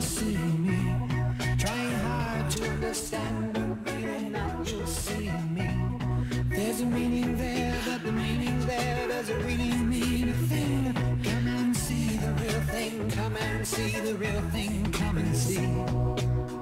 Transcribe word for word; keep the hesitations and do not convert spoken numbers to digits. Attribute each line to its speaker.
Speaker 1: see me. Trying hard to understand, but really not, you'll see me. There's a meaning there, but the meaning there doesn't really mean a thing. Come and see the real thing, come and see the real thing, come and see.